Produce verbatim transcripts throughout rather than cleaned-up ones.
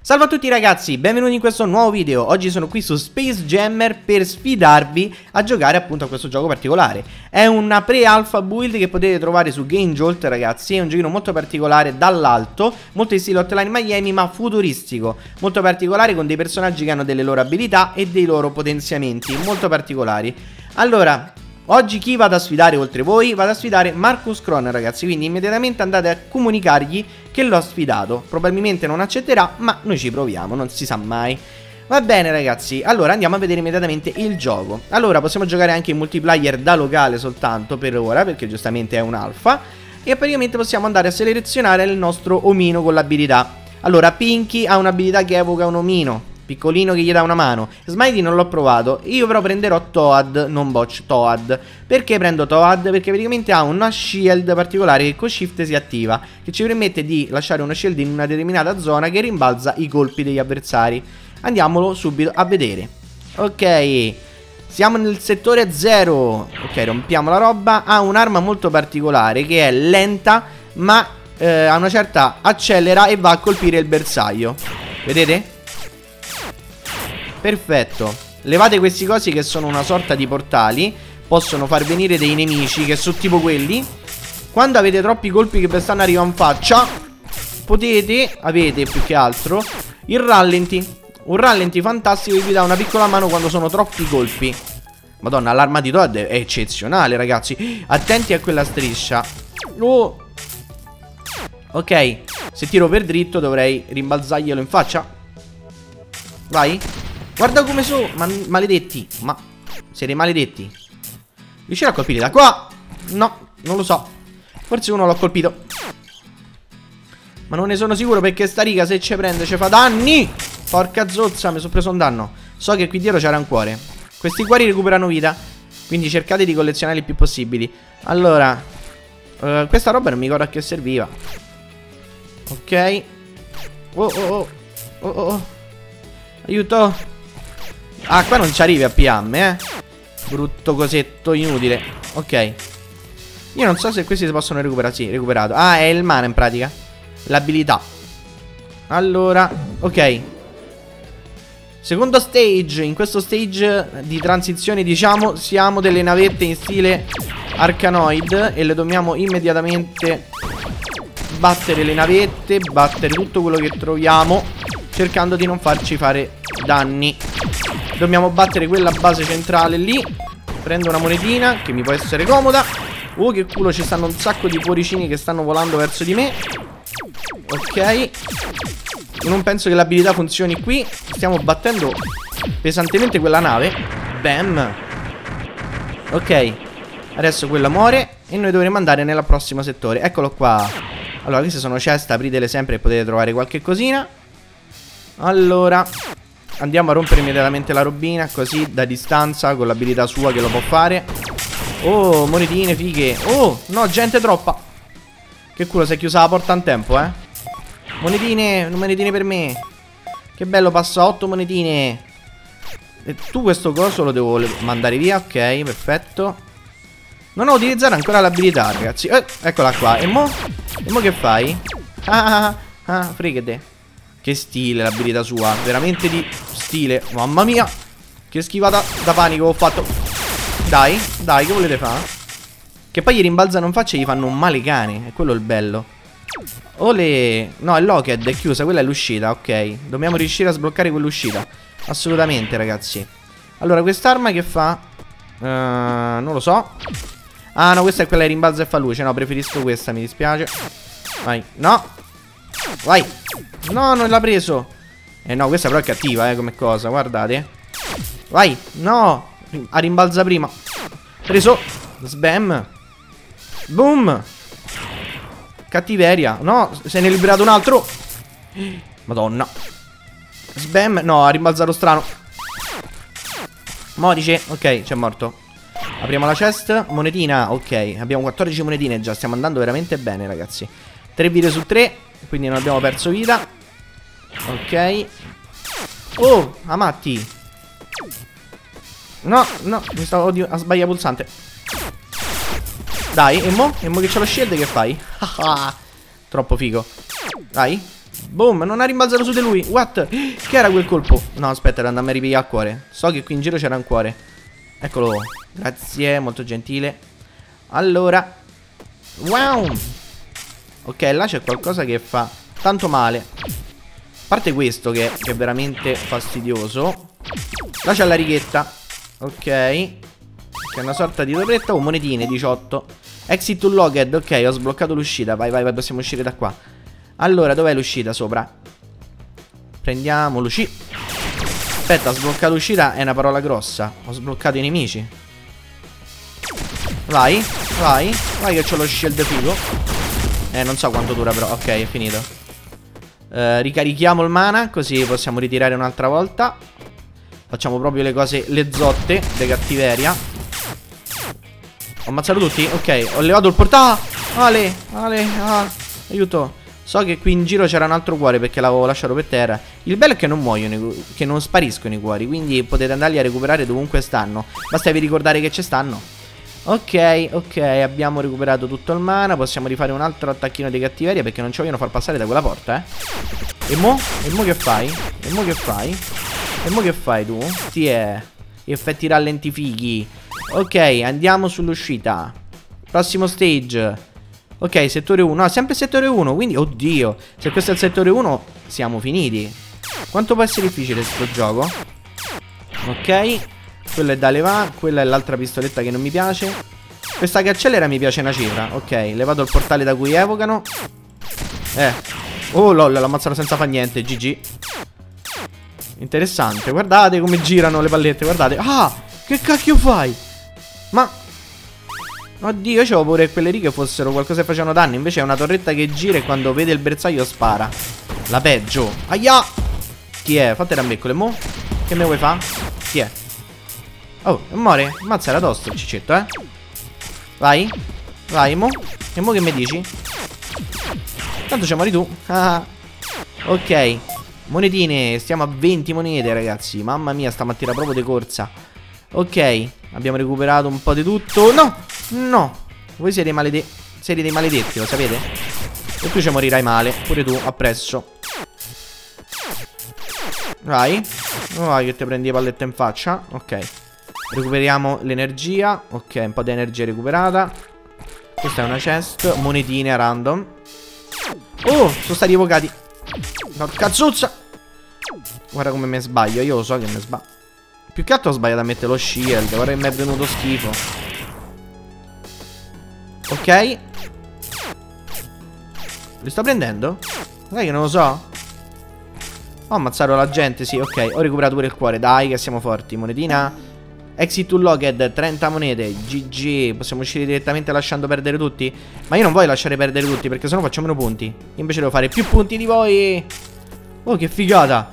Salve a tutti ragazzi, benvenuti in questo nuovo video. Oggi sono qui su Space Jammer per sfidarvi a giocare appunto a questo gioco particolare. È una pre-alpha build che potete trovare su GameJolt ragazzi. È un giochino molto particolare dall'alto, molto in stile Hotline Miami ma futuristico. Molto particolare, con dei personaggi che hanno delle loro abilità e dei loro potenziamenti molto particolari. Allora, oggi chi vado a sfidare oltre voi? Vado a sfidare Marcus Kron ragazzi, quindi immediatamente andate a comunicargli che l'ho sfidato. Probabilmente non accetterà, ma noi ci proviamo, non si sa mai. Va bene ragazzi, allora andiamo a vedere immediatamente il gioco. Allora possiamo giocare anche in multiplayer da locale soltanto per ora, perché giustamente è un alfa. E praticamente possiamo andare a selezionare il nostro omino con l'abilità. Allora Pinky ha un'abilità che evoca un omino piccolino che gli dà una mano. Smiley non l'ho provato. Io però prenderò Toad, non Botch, Toad. Perché prendo Toad? Perché praticamente ha una shield particolare che con shift si attiva, che ci permette di lasciare una shield in una determinata zona che rimbalza i colpi degli avversari. Andiamolo subito a vedere. Ok, siamo nel settore zero. Ok, rompiamo la roba. Ha un'arma molto particolare che è lenta, ma eh, a una certa accelera e va a colpire il bersaglio. Vedete? Perfetto. Levate questi cosi che sono una sorta di portali. Possono far venire dei nemici che sono tipo quelli. Quando avete troppi colpi che vi stanno arrivando in faccia, potete, avete più che altro il rallenti. Un rallenti fantastico che vi dà una piccola mano quando sono troppi colpi. Madonna, l'arma di Toad è eccezionale ragazzi. Attenti a quella striscia. Oh. Ok, se tiro per dritto dovrei rimbalzarglielo in faccia. Vai. Guarda come sono, ma maledetti. Ma siete maledetti. Riuscirò a colpire da qua? No, non lo so. Forse uno l'ho colpito, ma non ne sono sicuro, perché sta riga se ci prende ci fa danni. Porca zozza, mi sono preso un danno. So che qui dietro c'era un cuore. Questi cuori recuperano vita, quindi cercate di collezionarli il più possibili. Allora uh, questa roba non mi ricordo a che serviva. Ok. Oh oh oh Oh oh oh aiuto. Ah, qua non ci arrivi a P M, eh. Brutto cosetto inutile. Ok. Io non so se questi si possono recuperare. Sì, recuperato. Ah, è il mana in pratica. L'abilità. Allora, ok. Secondo stage. In questo stage di transizione, diciamo, siamo delle navette in stile Arkanoid e le dobbiamo immediatamente battere le navette, battere tutto quello che troviamo, cercando di non farci fare danni. Dobbiamo battere quella base centrale lì. Prendo una monetina che mi può essere comoda. Oh che culo, ci stanno un sacco di cuoricini che stanno volando verso di me. Ok. Io non penso che l'abilità funzioni qui. Stiamo battendo pesantemente quella nave. Bam. Ok. Adesso quella muore e noi dovremo andare nel prossimo settore. Eccolo qua. Allora queste sono chest, apritele sempre e potete trovare qualche cosina. Allora andiamo a rompere immediatamente la robina, così da distanza, con l'abilità sua che lo può fare. Oh, monetine, fighe. Oh, no, gente troppa. Che culo, si è chiusa la porta in tempo, eh. Monetine, monetine per me. Che bello, passo a otto monetine. E tu questo coso lo devo mandare via, ok, perfetto. Non ho utilizzato ancora l'abilità, ragazzi. eh, Eccola qua, e mo? E mo che fai? Ah, ah, ah, fregate. Che stile l'abilità sua, veramente di stile. Mamma mia, che schivata da panico ho fatto. Dai, dai, che volete fare? Che poi gli rimbalzano in faccia e gli fanno un male cane. È quello il bello. Ole. No, è Lockheed, è chiusa, quella è l'uscita, ok. Dobbiamo riuscire a sbloccare quell'uscita. Assolutamente ragazzi. Allora quest'arma che fa? uh, Non lo so. Ah no, questa è quella che rimbalza e fa luce. No, preferisco questa, mi dispiace. Vai, no. Vai. No, non l'ha preso. Eh no, questa però è cattiva, eh, come cosa, guardate. Vai, no. A rimbalza prima. Preso. Sbam. Boom. Cattiveria. No, se ne è liberato un altro. Madonna. Sbam. No, ha rimbalzato strano. Modice. Ok, c'è morto. Apriamo la chest. Monetina. Ok, abbiamo quattordici monetine già. Stiamo andando veramente bene ragazzi. tre vite su tre, quindi non abbiamo perso vita. Ok. Oh, amatti. No, no, mi stavo, oddio, ha sbagliato pulsante. Dai, e mo? E mo che c'è lo shield che fai? Troppo figo. Dai. Boom, non ha rimbalzato su di lui. What? Che era quel colpo? No, aspetta, era andato a ripigliare il cuore. So che qui in giro c'era un cuore. Eccolo. Grazie, molto gentile. Allora. Wow. Ok, là c'è qualcosa che fa tanto male. A parte questo che, che è veramente fastidioso. Là c'è la righetta. Ok. Che è una sorta di torretta. Oh, monetine, diciotto. Exit unlocked. Ok, ho sbloccato l'uscita. Vai, vai, vai, possiamo uscire da qua. Allora, dov'è l'uscita sopra? Prendiamo l'uscita. Aspetta, sbloccare l'uscita è una parola grossa. Ho sbloccato i nemici. Vai, vai. Vai che c'ho lo shield figo. Eh, non so quanto dura però. Ok, è finito. uh, Ricarichiamo il mana, così possiamo ritirare un'altra volta. Facciamo proprio le cose, le zotte de cattiveria. Ho ammazzato tutti? Ok, ho levato il portale. Ale, ale, ah, aiuto. So che qui in giro c'era un altro cuore perché l'avevo lasciato per terra. Il bello è che non muoiono, che non spariscono i cuori, quindi potete andarli a recuperare dovunque stanno. Basta vi ricordare che ci stanno. Ok, ok, abbiamo recuperato tutto il mana. Possiamo rifare un altro attacchino di cattiveria perché non ci vogliono far passare da quella porta, eh. E mo? E mo che fai? E mo che fai? E mo che fai tu? Ti è effetti rallentifighi. Ok, andiamo sull'uscita. Prossimo stage. Ok, settore uno. No, sempre settore uno. Quindi, oddio, se questo è il settore uno siamo finiti. Quanto può essere difficile questo gioco? Ok, quello è da levare. Quella è l'altra pistoletta che non mi piace. Questa che accelera mi piace una cifra. Ok, levato il portale da cui evocano. Eh. Oh lol, l'ho ammazzato senza fare niente. G G. Interessante. Guardate come girano le pallette. Guardate. Ah, che cacchio fai? Ma... oddio, io c'avevo paura che quelle righe fossero qualcosa che facevano danno. Invece è una torretta che gira e quando vede il bersaglio spara. La peggio. Aia. Chi è? Fatela a me con le mo. Che me vuoi fa? Chi è? Oh, muore. Mazza, era tosto il cicetto, eh. Vai. Vai, mo. E mo che mi dici? Tanto ci muori tu. Ah. Ok. Monetine. Stiamo a venti monete, ragazzi. Mamma mia, stamattina proprio di corsa. Ok. Abbiamo recuperato un po' di tutto. No. No. Voi siete malede... siete dei maledetti, lo sapete? E tu ci morirai male. Pure tu, appresso. Vai. Vai che ti prendi le pallette in faccia. Ok. Recuperiamo l'energia. Ok, un po' di energia recuperata. Questa è una chest. Monetine a random. Oh, sono stati evocati. No, cazzuzza. Guarda come mi sbaglio. Io lo so che mi sbaglio. Più che altro ho sbagliato a mettere lo shield. Guarda che mi è venuto schifo. Ok. Li sto prendendo? Sai che non lo so. Ho ammazzato la gente, sì, ok. Ho recuperato pure il cuore, dai che siamo forti. Monetina. Exit unlocked, trenta monete. G G. Possiamo uscire direttamente lasciando perdere tutti? Ma io non voglio lasciare perdere tutti perché sennò faccio meno punti. Io invece devo fare più punti di voi. Oh, che figata.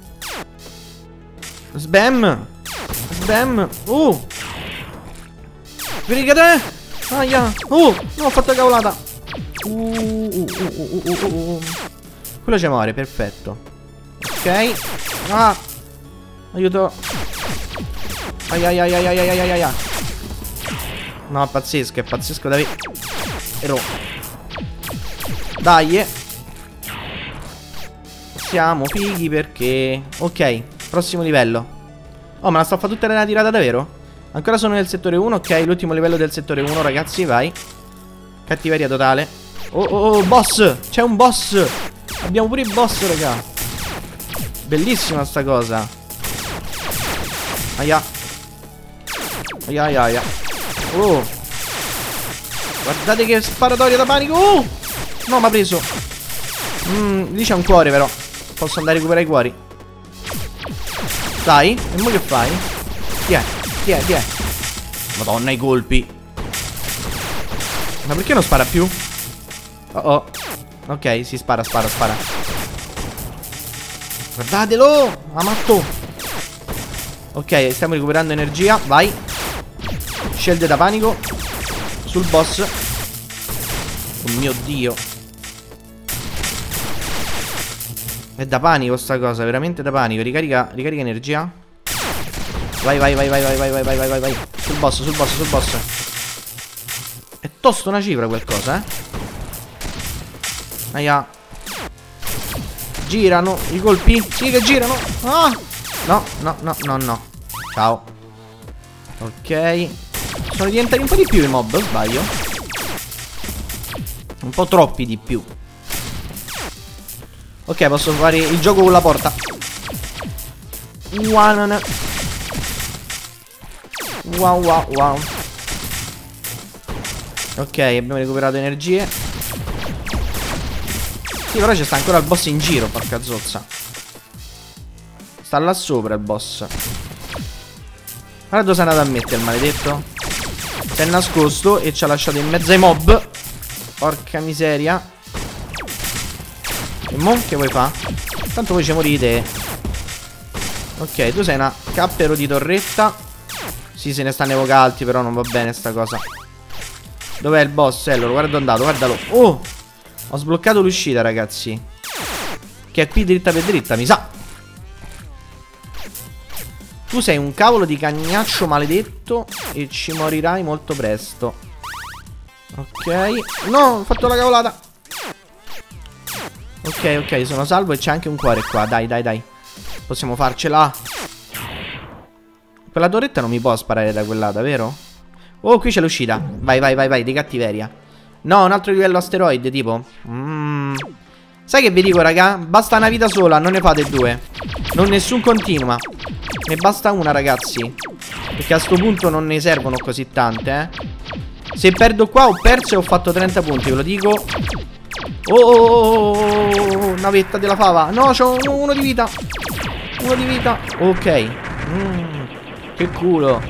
Sbam. Sbam. Uh. Brigate. Aia. Uh. No, ho fatto cavolata. Uh, uh, uh, uh, uh, uh, uh. Quello ci muore, perfetto. Ok. Ah. Aiuto. Ai ai ai ai ai ai ai ai. No, è pazzesco, è pazzesco davvero. Dai. Siamo fighi perché... ok, prossimo livello. Oh, ma la sto a fare tutta la tirata davvero? Ancora sono nel settore uno, ok, l'ultimo livello del settore uno, ragazzi, vai. Cattiveria totale. Oh, oh, oh, boss. C'è un boss. Abbiamo pure il boss, raga. Bellissima sta cosa. Aia. Aia aia aia. Oh. Guardate che sparatoria da panico. Oh. No, mi ha preso. Mm, lì c'è un cuore però. Posso andare a recuperare i cuori. Dai. E mo che fai? Chi è? Chi è? Chi è? Madonna, i colpi. Ma perché non spara più? Oh oh. Ok, si spara, spara, spara. Guardatelo. Amatto. Ok, stiamo recuperando energia. Vai. Shield da panico. Sul boss. Oh mio Dio. È da panico sta cosa, veramente da panico. Ricarica, ricarica energia. Vai, vai, vai, vai, vai, vai, vai, vai, vai, vai, vai. Sul boss, sul boss, sul boss. È tosto una cifra qualcosa, eh. Aia. Girano i colpi. Sì che girano. Ah. No, no, no, no, no. Ciao. Ok. Sono diventati un po' di più i mob, o sbaglio? Un po' troppi di più. Ok, posso fare il gioco con la porta. Wow, wow, wow, wow. Ok, abbiamo recuperato energie. Sì, però ci sta ancora il boss in giro, porca zozza. Sta là sopra il boss. Guarda dove si è andato a mettere il maledetto. Si è nascosto e ci ha lasciato in mezzo ai mob. Porca miseria. E mo che vuoi fa? Tanto voi ci morite. Ok, tu sei una cappero di torretta. Sì, se ne stanno evoca altri, però non va bene sta cosa. Dov'è il boss? Allora, guarda dove è andato, guardalo. Oh! Ho sbloccato l'uscita, ragazzi. Che è qui dritta per dritta, mi sa. Tu sei un cavolo di cagnaccio maledetto e ci morirai molto presto. Ok. No, ho fatto la cavolata. Ok, ok, sono salvo e c'è anche un cuore qua. Dai, dai, dai. Possiamo farcela. Quella torretta non mi può sparare da quell'ada, vero? Oh, qui c'è l'uscita. Vai, vai, vai, vai, di cattiveria. No, un altro livello asteroide, tipo. Mm. Sai che vi dico, raga? Basta una vita sola, non ne fate due. Non nessun continua. Ne basta una, ragazzi. Perché a sto punto non ne servono così tante, eh. Se perdo qua ho perso e ho fatto trenta punti, ve lo dico. Oh, oh, oh, oh, navetta della fava. No, c'ho uno, uno di vita. Uno di vita. Ok. Mm, che culo.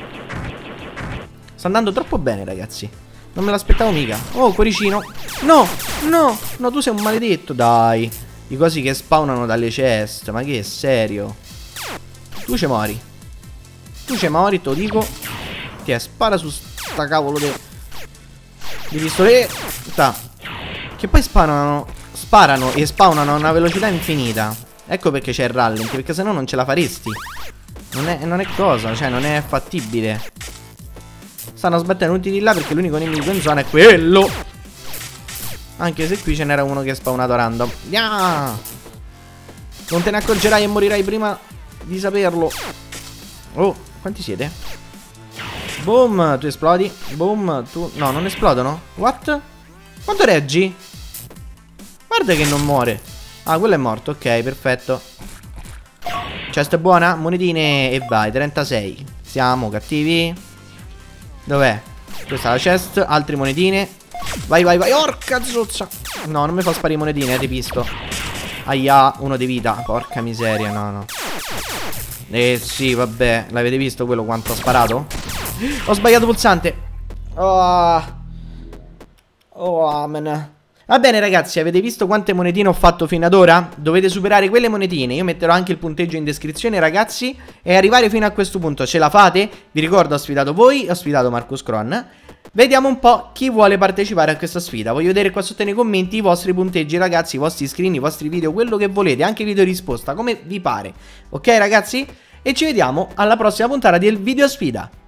Sta andando troppo bene, ragazzi. Non me l'aspettavo mica. Oh, cuoricino. No, no, no, tu sei un maledetto. Dai. I cosi che spawnano dalle chest. Ma che è serio? Tu ci mori. Tu ci mori, te lo dico. Ti è, spara su sta cavolo de... di pistoletta. Che poi sparano. Sparano e spawnano a una velocità infinita. Ecco perché c'è il rallenti. Perché sennò non ce la faresti. Non è, non è cosa, cioè non è fattibile. Stanno sbattendo tutti di là perché l'unico nemico in zona è quello. Anche se qui ce n'era uno che è spawnato random. Yeah! Non te ne accorgerai e morirai prima di saperlo. Oh, quanti siete? Boom, tu esplodi. Boom, tu... No, non esplodono. What? Quanto reggi? Guarda che non muore. Ah, quello è morto, ok, perfetto. Chest buona, monetine e vai, trentasei. Siamo cattivi. Dov'è? Questa è la chest, altre monetine. Vai, vai, vai, orca zozza. No, non mi fa sparire monetine, eh, ti pisto. Aia, uno di vita, porca miseria, no, no. Eh sì, vabbè, l'avete visto quello quanto ha sparato? Ho sbagliato pulsante. Oh, oh amen. Va bene ragazzi, avete visto quante monetine ho fatto fino ad ora? Dovete superare quelle monetine. Io metterò anche il punteggio in descrizione, ragazzi. E arrivare fino a questo punto ce la fate? Vi ricordo, ho sfidato voi, ho sfidato Marcus Cron. Vediamo un po' chi vuole partecipare a questa sfida. Voglio vedere qua sotto nei commenti i vostri punteggi, ragazzi, i vostri screen, i vostri video, quello che volete, anche video risposta, come vi pare. Ok ragazzi? E ci vediamo alla prossima puntata del video sfida.